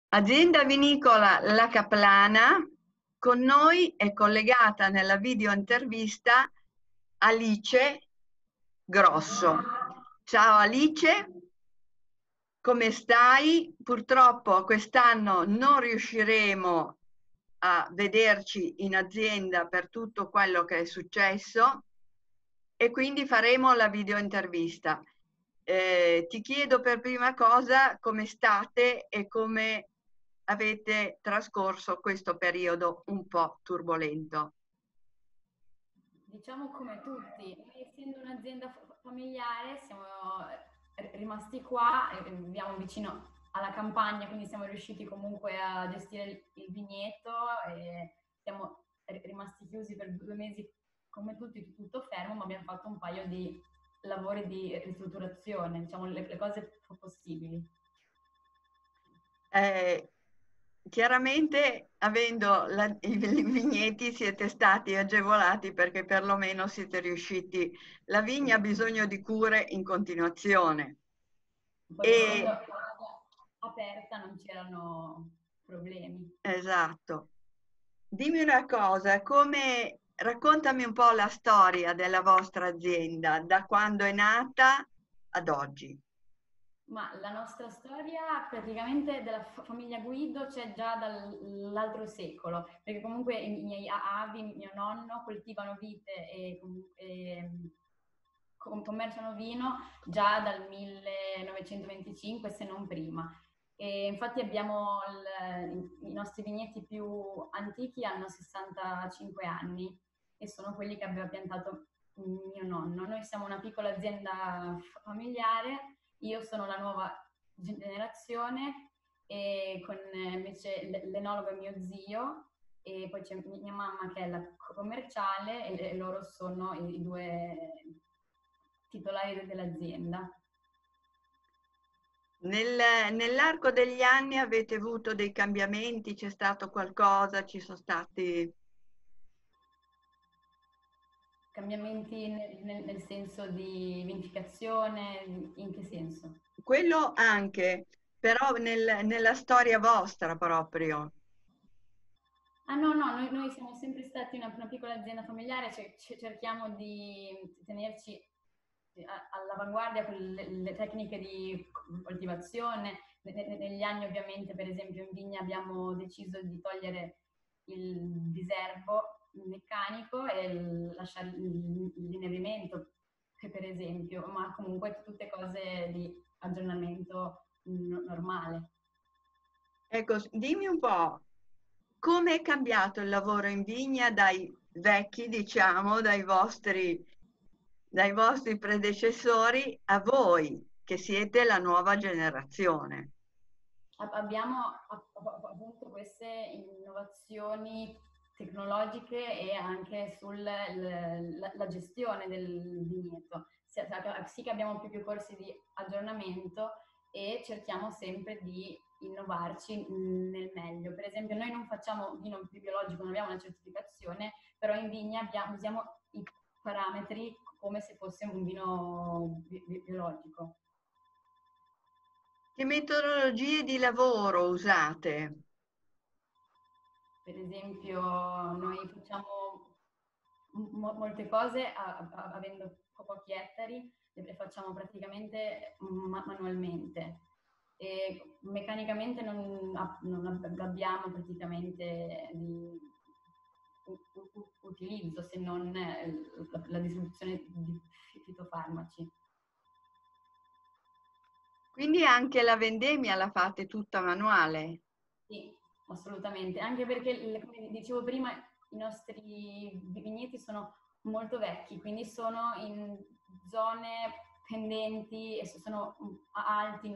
Azienda vinicola La Caplana, con noi è collegata nella video intervista Alice Grosso. Ciao Alice, come stai? Purtroppo quest'anno non riusciremo a vederci in azienda per tutto quello che è successo e quindi faremo la video intervista. Ti chiedo per prima cosa come state e come avete trascorso questo periodo un po' turbolento. Diciamo come tutti, noi essendo un'azienda familiare siamo rimasti qua, viviamo vicino alla campagna, quindi siamo riusciti comunque a gestire il vigneto e siamo rimasti chiusi per 2 mesi come tutti, tutto fermo, ma abbiamo fatto un paio di lavori di ristrutturazione, diciamo le cose possibili. Eh, Chiaramente, avendo i vigneti, siete stati agevolati perché perlomeno siete riusciti. La vigna ha bisogno di cure in continuazione. Poi essendo E, aperta non c'erano problemi. esatto. Dimmi una cosa, raccontami un po' la storia della vostra azienda, da quando è nata ad oggi. Ma la nostra storia praticamente della famiglia Guido c'è già dall'altro secolo, perché comunque i miei avi, mio nonno coltivano vite e commerciano vino già dal 1925, se non prima. E infatti abbiamo i nostri vigneti più antichi hanno 65 anni e sono quelli che aveva piantato mio nonno. Noi siamo una piccola azienda familiare, io sono la nuova generazione e con invece l'enologo è mio zio e poi c'è mia mamma che è la commerciale e loro sono i due titolari dell'azienda. Nell'arco degli anni avete avuto dei cambiamenti? C'è stato qualcosa? Ci sono stati... Cambiamenti nel senso di vinificazione, in che senso? Quello anche, però nella storia vostra proprio. Ah no, no, noi siamo sempre stati una piccola azienda familiare, cerchiamo di tenerci all'avanguardia con le tecniche di coltivazione. Negli anni ovviamente, per esempio, in vigna abbiamo deciso di togliere il diserbo meccanico e lasciare l'inebrimento, per esempio, ma comunque tutte cose di aggiornamento normale. Ecco, dimmi un po', come è cambiato il lavoro in vigna dai vecchi, diciamo, dai vostri predecessori a voi, che siete la nuova generazione? Abbiamo appunto queste innovazioni tecnologiche e anche sulla gestione del vigneto. Sì che abbiamo più corsi di aggiornamento e cerchiamo sempre di innovarci nel meglio. Per esempio, noi non facciamo vino più biologico, non abbiamo una certificazione, però in vigna usiamo i parametri come se fosse un vino biologico. Che metodologie di lavoro usate? Per esempio, noi facciamo molte cose avendo pochi ettari, le facciamo praticamente manualmente e meccanicamente non abbiamo praticamente di utilizzo se non la distribuzione di fitofarmaci. Quindi anche la vendemmia la fate tutta manuale? Sì, assolutamente, anche perché, come dicevo prima, i nostri vigneti sono molto vecchi, quindi sono in zone pendenti e sono alti,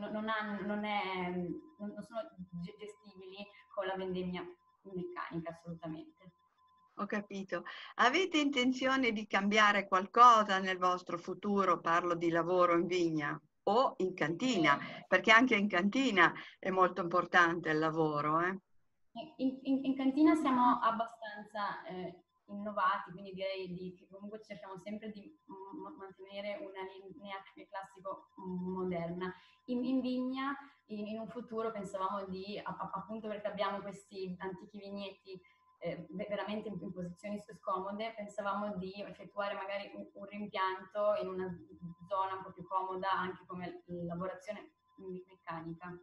non sono gestibili con la vendemmia meccanica, assolutamente. Ho capito. Avete intenzione di cambiare qualcosa nel vostro futuro? Parlo di lavoro in vigna o in cantina, perché anche in cantina è molto importante il lavoro, eh? In cantina siamo abbastanza innovati, quindi direi che comunque cerchiamo sempre di mantenere una linea classico moderna. In vigna, in un futuro pensavamo di, appunto perché abbiamo questi antichi vigneti veramente in posizioni scomode, pensavamo di effettuare magari un rimpianto in una zona un po' più comoda anche come lavorazione meccanica.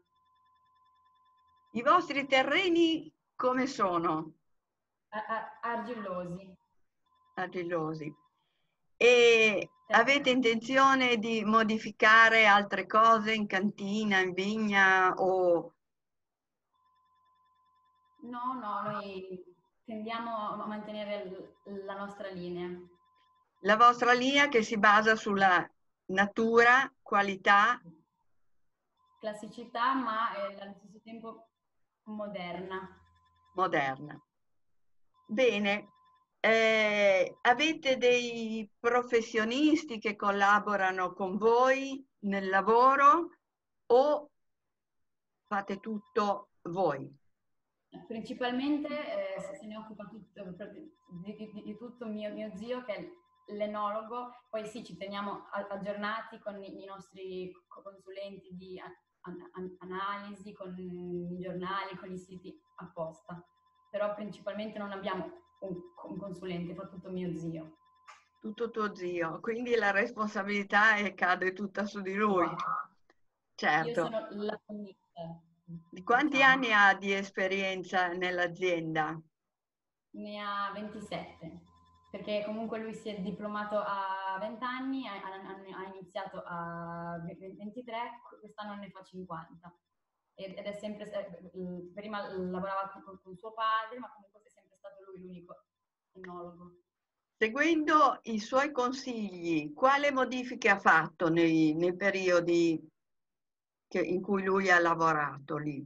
I vostri terreni come sono? Argillosi. Argillosi. E avete intenzione di modificare altre cose in cantina, in vigna o... No, noi tendiamo a mantenere la nostra linea. La vostra linea che si basa sulla natura, qualità. Classicità, ma allo stesso tempo moderna. Moderna. Bene. Avete dei professionisti che collaborano con voi nel lavoro o fate tutto voi? Principalmente se ne occupa di tutto mio zio, che è l'enologo. Poi sì, ci teniamo aggiornati con i nostri consulenti di analisi, con i giornali, con i siti apposta. Però principalmente non abbiamo un consulente, fa tutto mio zio. Tutto tuo zio, quindi la responsabilità cade tutta su di lui. Io Certo. sono la commessa. Di quanti anni ha di esperienza nell'azienda? Ne ha 27, perché comunque lui si è diplomato a 20 anni, ha iniziato a 23, quest'anno ne fa 50. Ed è sempre, prima lavorava con suo padre, ma comunque è sempre stato lui l'unico enologo. Seguendo i suoi consigli, quale modifiche ha fatto nei periodi in cui lui ha lavorato lì?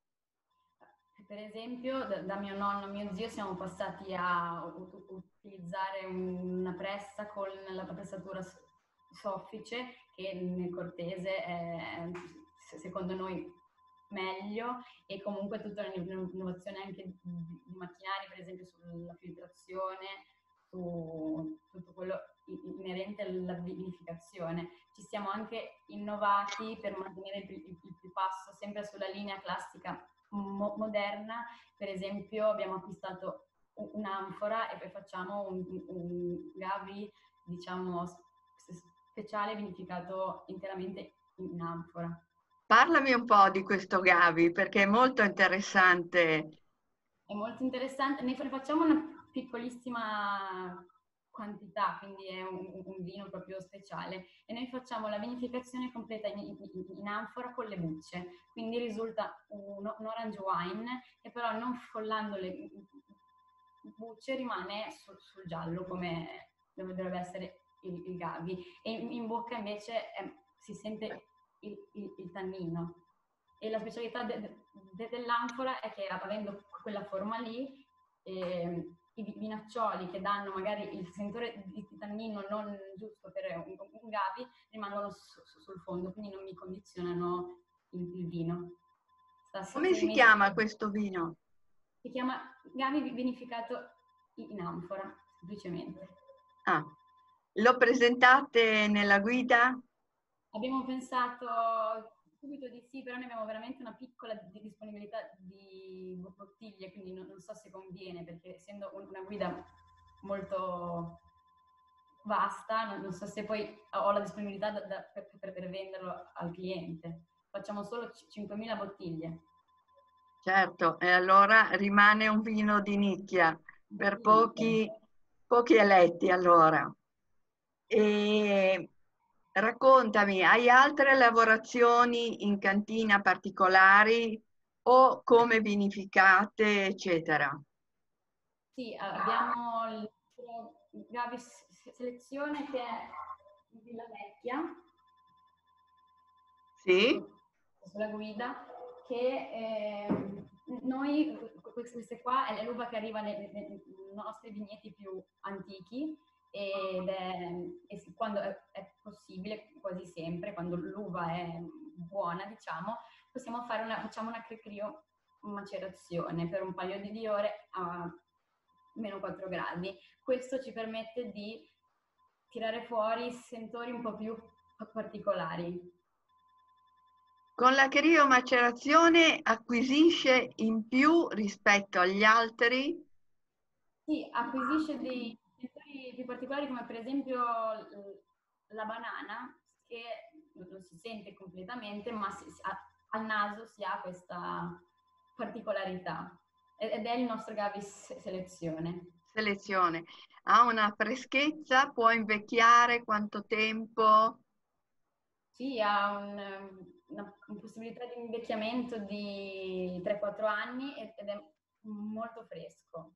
Per esempio, da mio nonno a mio zio siamo passati a utilizzare una pressa con la pressatura soffice, che nel Cortese è secondo noi meglio, e comunque tutta un'innovazione anche di macchinari, per esempio sulla filtrazione, su tutto quello inerente alla vinificazione. Ci siamo anche innovati per mantenere il passo sempre sulla linea classica moderna. Per esempio abbiamo acquistato un'anfora e poi facciamo un Gavi, diciamo, speciale vinificato interamente in anfora. Parlami un po' di questo Gavi perché è molto interessante. È molto interessante, ne facciamo una piccolissima quantità, quindi è un vino proprio speciale, e noi facciamo la vinificazione completa in anfora con le bucce, quindi risulta un orange wine, e però non sfollando le bucce rimane sul giallo come dovrebbe essere il Gavi, e in bocca invece si sente il tannino. E la specialità dell'anfora è che, avendo quella forma lì, i vinaccioli che danno magari il sentore di tannino non giusto per un Gavi rimangono sul fondo, quindi non mi condizionano il vino. Come si chiama questo vino? Si chiama Gavi vinificato in anfora, semplicemente. Ah, lo presentate nella guida? Abbiamo pensato subito di sì, però ne abbiamo veramente una piccola disponibilità di bottiglie, quindi non so se conviene, perché essendo una guida molto vasta, non so se poi ho la disponibilità per venderlo al cliente. Facciamo solo 5.000 bottiglie. Certo, e allora rimane un vino di nicchia per pochi eletti allora. E raccontami, hai altre lavorazioni in cantina particolari o come vinificate, eccetera? Sì, abbiamo il Gavi Selezione, che è in Villa Vecchia, Sì? sulla guida, che noi, queste qua è l'uva che arriva nei nostri vigneti più antichi, e quando è possibile, quasi sempre, quando l'uva è buona, diciamo, facciamo una macerazione per un paio di ore meno 4 gradi. Questo ci permette di tirare fuori sentori un po' più particolari. Con la criomacerazione acquisisce in più rispetto agli altri? Sì, acquisisce dei sentori più particolari, come per esempio la banana, che non si sente completamente, ma al naso si ha questa particolarità. Ed è il nostro Gavis selezione. Selezione. Ha una freschezza? Può invecchiare? Quanto tempo? Sì, ha una possibilità di invecchiamento di 3-4 anni ed è molto fresco.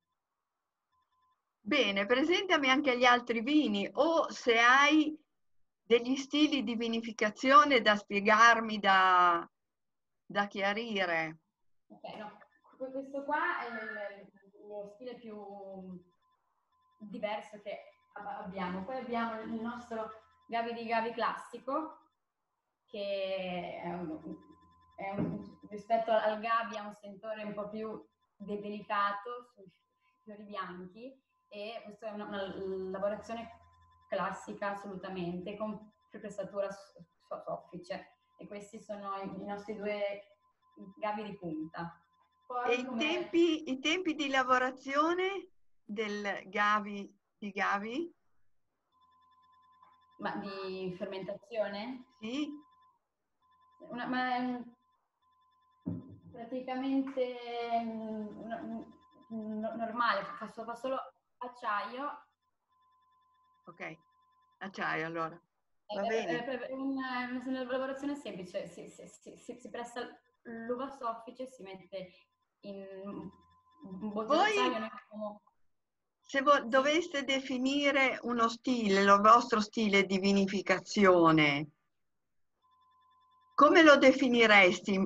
Bene, presentami anche gli altri vini o se hai degli stili di vinificazione da spiegarmi, da chiarire. Ok, no, questo qua è lo stile più diverso che abbiamo. Poi abbiamo il nostro Gavi di Gavi classico, che rispetto al Gavi ha un sentore un po' più delicato sui fiori bianchi, e questa è una lavorazione classica assolutamente, con pressatura soffice, e questi sono i nostri due Gavi di punta. E Poi i tempi di lavorazione del Gavi di Gavi? Ma di fermentazione? Sì? Praticamente normale, fa solo acciaio. Ok, acciaio allora. Va È, bene. è una lavorazione semplice, si pressa l'uva soffice, si mette in un botte d'acciaio. Voi, Noi facciamo, se sì, doveste definire uno stile, il vostro stile di vinificazione, come lo definiresti?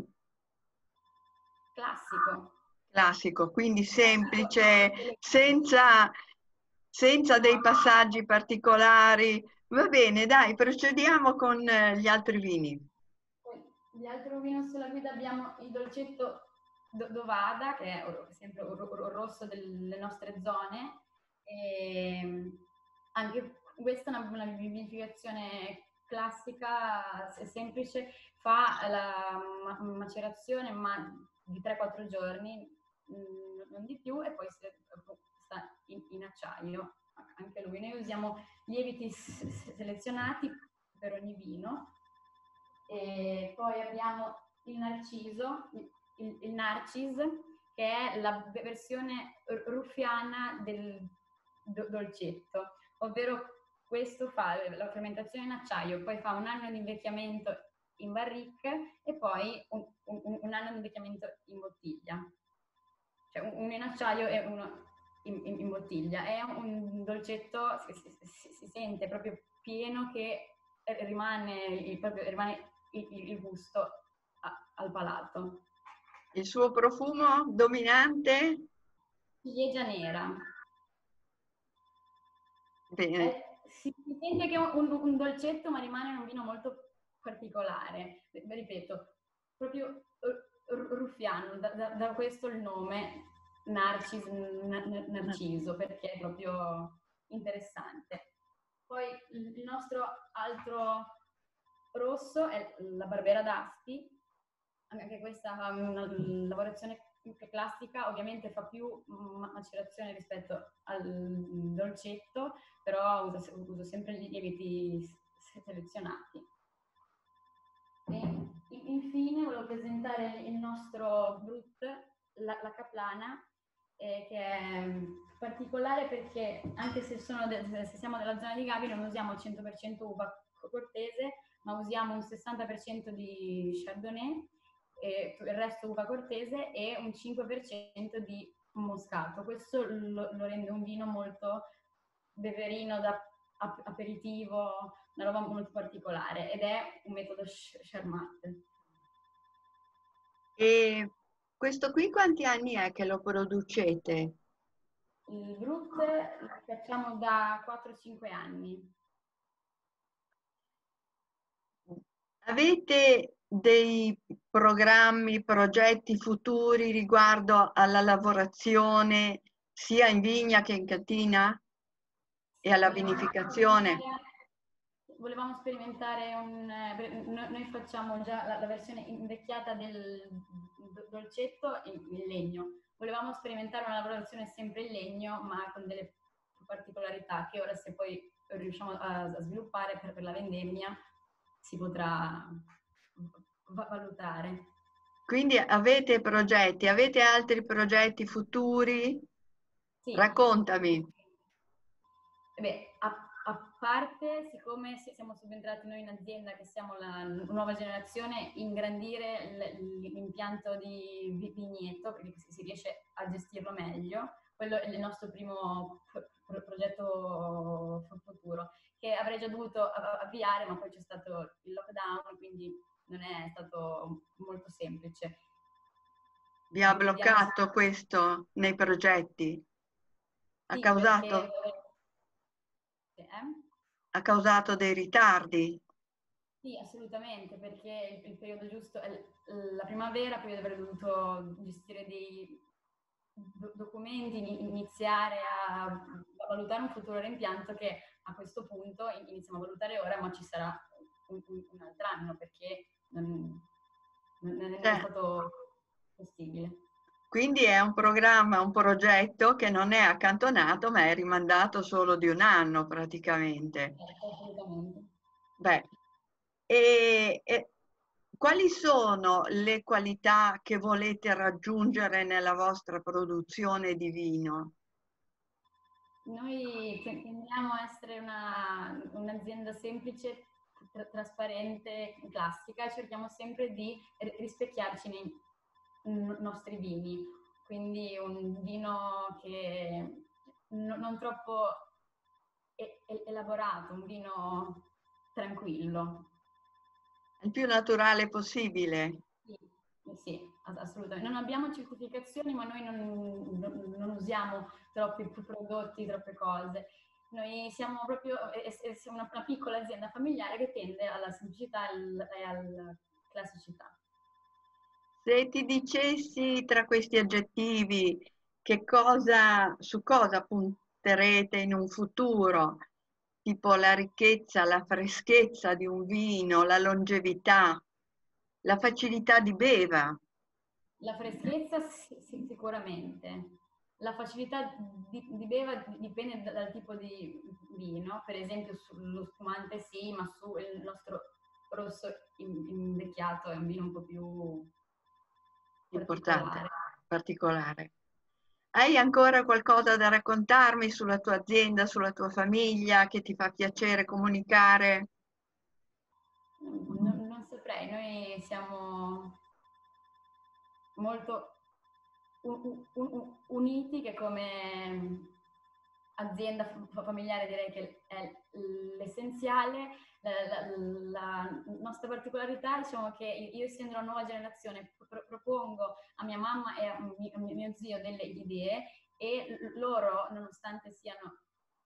classico. Classico, quindi Classico, semplice, elegante. senza dei passaggi particolari. Va bene, dai, procediamo con gli altri vini. Poi di altro vino sulla guida abbiamo il dolcetto Dovada, che è sempre rosso delle nostre zone. E anche questa è una vinificazione classica, semplice, fa la macerazione ma di 3-4 giorni, non di più, e poi sta in acciaio. Anche lui. Noi usiamo lieviti selezionati per ogni vino. E poi abbiamo il narciso, il Narcis, che è la versione ruffiana del dolcetto, ovvero questo fa la fermentazione in acciaio, poi fa un anno di invecchiamento in barrique e poi un anno di invecchiamento in bottiglia. Cioè uno in acciaio e uno in bottiglia. È un dolcetto, si sente proprio pieno, che rimane il gusto al palato. Il suo profumo dominante? Ciliegia nera. Bene, Si sente che è un dolcetto, ma rimane un vino molto particolare. Ripeto, proprio ruffiano, da questo il nome Narciso, perché è proprio interessante. Poi il nostro altro rosso è la Barbera d'Asti, anche questa è una lavorazione classica, ovviamente fa più macerazione rispetto al dolcetto, però uso sempre gli lieviti selezionati. E infine volevo presentare il nostro Brut, la Caplana, che è particolare perché anche se siamo della zona di Gavi non usiamo 100% uva cortese, ma usiamo un 60% di Chardonnay, il resto uva cortese e un 5% di moscato. Questo lo rende un vino molto beverino, da aperitivo, una roba molto particolare, ed è un metodo Charmat. e questo qui quanti anni è che lo producete? Il Brut lo facciamo da 4-5 anni. Avete dei programmi, progetti futuri riguardo alla lavorazione sia in vigna che in cantina e alla vinificazione? Volevamo sperimentare noi facciamo già la versione invecchiata del dolcetto in legno. Volevamo sperimentare una lavorazione sempre in legno, ma con delle particolarità che ora, se poi riusciamo a sviluppare per la vendemmia, si potrà valutare. Quindi avete progetti, avete altri progetti futuri? Sì. Raccontami. Beh, a parte, siccome siamo subentrati noi in azienda, che siamo la nuova generazione, ingrandire l'impianto di vigneto, perché si riesce a gestirlo meglio. Quello è il nostro primo progetto futuro, che avrei già dovuto avviare, ma poi c'è stato il lockdown, quindi non è stato molto semplice. Vi ha bloccato questo nei progetti? Sì, perché... Ha causato dei ritardi? Sì, assolutamente, perché il periodo giusto è la primavera, poi avrei dovuto gestire dei documenti, iniziare a valutare un futuro reimpianto, che a questo punto iniziamo a valutare ora, ma ci sarà un altro anno, perché non è stato possibile. Quindi è un programma, un progetto che non è accantonato, ma è rimandato solo di un anno praticamente. Assolutamente. Beh, e quali sono le qualità che volete raggiungere nella vostra produzione di vino? Noi tendiamo a essere un'azienda semplice, trasparente, classica, cerchiamo sempre di rispecchiarci nei nostri vini, quindi un vino che non troppo elaborato, un vino tranquillo. Il più naturale possibile. Sì, assolutamente. Non abbiamo certificazioni, ma noi non usiamo troppi prodotti, troppe cose. Noi siamo proprio siamo una piccola azienda familiare che tende alla semplicità e alla classicità. Se ti dicessi tra questi aggettivi su cosa punterete in un futuro, tipo la ricchezza, la freschezza di un vino, la longevità, la facilità di beva. La freschezza sicuramente. La facilità di beva dipende dal tipo di vino, per esempio sullo spumante sì, ma sul nostro rosso invecchiato è un vino un po' più Importante, particolare. particolare. Hai ancora qualcosa da raccontarmi sulla tua azienda, sulla tua famiglia, che ti fa piacere comunicare? Non saprei, noi siamo molto uniti, che come azienda familiare direi che è l'essenziale. La nostra particolarità, diciamo, che io, essendo una nuova generazione, propongo a mia mamma e a mio zio delle idee, e loro, nonostante siano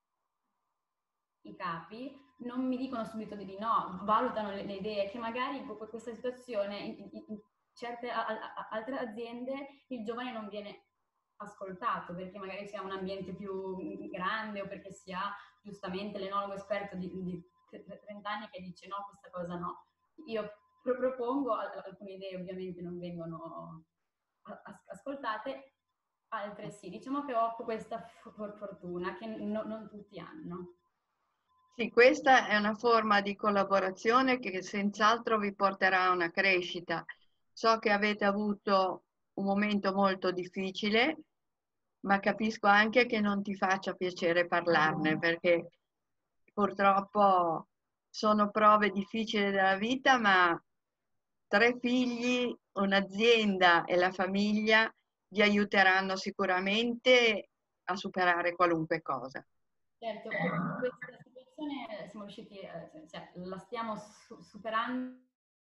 i capi, non mi dicono subito di no, valutano le idee, che magari in questa situazione in certe altre aziende il giovane non viene ascoltato, perché magari si ha un ambiente più grande, o perché si ha giustamente l'enologo esperto di 30 anni che dice no, questa cosa no. Io propongo, alcune idee ovviamente non vengono ascoltate, altre sì. Diciamo che ho questa fortuna che non tutti hanno. Sì, questa è una forma di collaborazione che senz'altro vi porterà a una crescita. So che avete avuto un momento molto difficile, ma capisco anche che non ti faccia piacere parlarne, perché purtroppo sono prove difficili della vita, ma 3 figli, un'azienda e la famiglia vi aiuteranno sicuramente a superare qualunque cosa. Certo, questa situazione siamo riusciti, cioè, la stiamo superando.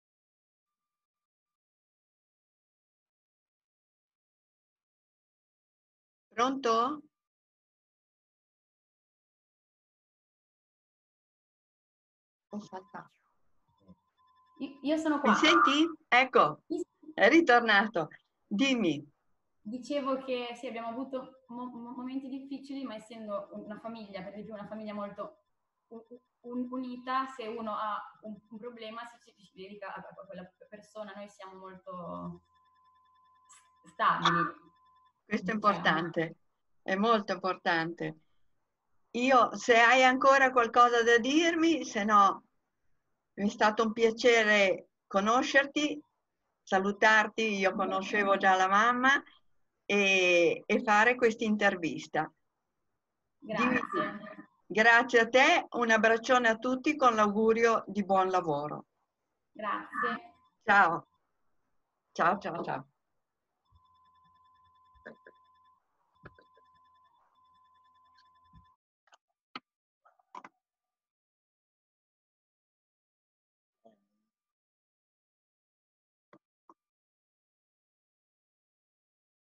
Pronto? Ho saltato. Io sono Mi qua. senti? Ecco, è ritornato. Dimmi. Dicevo che sì, abbiamo avuto momenti difficili, ma essendo una famiglia, per di più una famiglia molto unita, se uno ha un problema si dedica a quella persona, noi siamo molto stabili. Questo è Diciamo. importante, è molto importante. Io, se hai ancora qualcosa da dirmi, se no, è stato un piacere conoscerti, salutarti, io conoscevo già la mamma, e fare questa intervista. Dimmi tu. Grazie. Grazie a te, un abbraccione a tutti con l'augurio di buon lavoro. Grazie. Ciao, ciao, ciao, ciao.